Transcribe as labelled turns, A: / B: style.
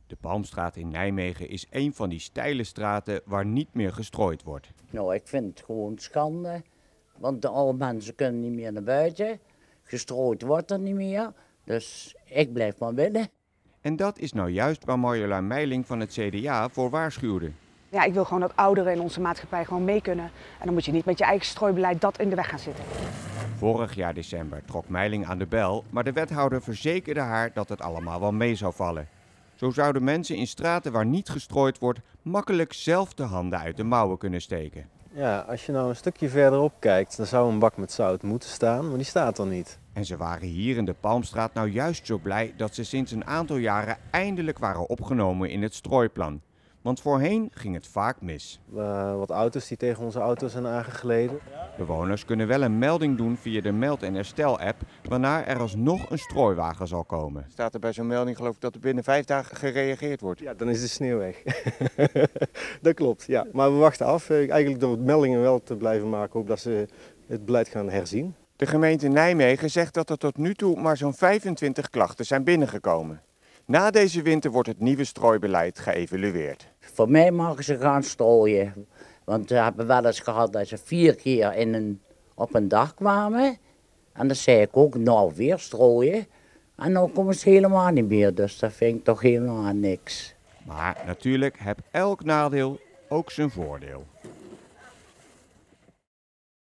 A: De Palmstraat in Nijmegen is een van die steile straten waar niet meer gestrooid wordt.
B: Nou, ik vind het gewoon schande, want de oude mensen kunnen niet meer naar buiten. Gestrooid wordt er niet meer, dus ik blijf maar binnen.
A: En dat is nou juist waar Marjolein Meiling van het CDA voor waarschuwde.
C: Ja, ik wil gewoon dat ouderen in onze maatschappij gewoon mee kunnen. En dan moet je niet met je eigen strooibeleid dat in de weg gaan zitten.
A: Vorig jaar december trok Meiling aan de bel, maar de wethouder verzekerde haar dat het allemaal wel mee zou vallen. Zo zouden mensen in straten waar niet gestrooid wordt makkelijk zelf de handen uit de mouwen kunnen steken.
D: Ja, als je nou een stukje verderop kijkt, dan zou een bak met zout moeten staan, maar die staat er niet.
A: En ze waren hier in de Palmstraat nou juist zo blij dat ze sinds een aantal jaren eindelijk waren opgenomen in het strooiplan. Want voorheen ging het vaak mis.
D: Wat auto's die tegen onze auto's zijn aangegleden.
A: Bewoners kunnen wel een melding doen via de Meld- en Herstel-app, waarna er alsnog een strooiwagen zal komen.
E: Staat er bij zo'n melding geloof ik dat er binnen 5 dagen gereageerd wordt?
D: Ja, dan is de sneeuw weg. Dat klopt, ja. Maar we wachten af, eigenlijk door meldingen wel te blijven maken, ook dat ze het beleid gaan herzien.
E: De gemeente Nijmegen zegt dat er tot nu toe maar zo'n 25 klachten zijn binnengekomen. Na deze winter wordt het nieuwe strooibeleid geëvalueerd.
B: Voor mij mogen ze gaan strooien, want we hebben wel eens gehad dat ze 4 keer op een dag kwamen. En dan zei ik ook, nou weer strooien. En nu komen ze helemaal niet meer, dus dat vind ik toch helemaal niks.
A: Maar natuurlijk heeft elk nadeel ook zijn voordeel.